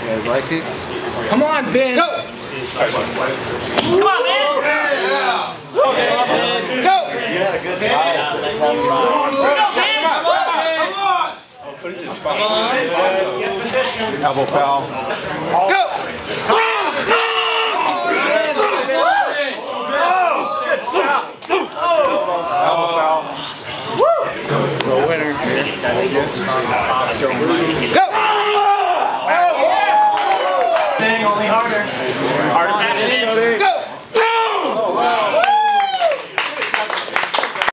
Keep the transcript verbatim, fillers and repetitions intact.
guys like it? Come on, Binh. Go! Come on, man! Yeah! Okay. Go! You had a good time. Come on, man! Come on! Come on! Get position. Elbow foul. Go! Good stop. Elbow foul. The winner. Go!